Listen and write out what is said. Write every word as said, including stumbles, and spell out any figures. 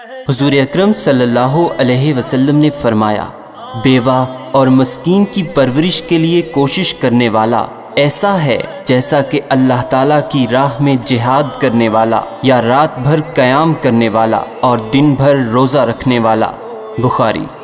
हुजूर अकरम सल्लल्लाहु अलैहि वसल्लम ने फरमाया, बेवा और मस्कीन की परवरिश के लिए कोशिश करने वाला ऐसा है जैसा कि अल्लाह ताला की राह में जिहाद करने वाला या रात भर क़याम करने वाला और दिन भर रोज़ा रखने वाला। बुखारी।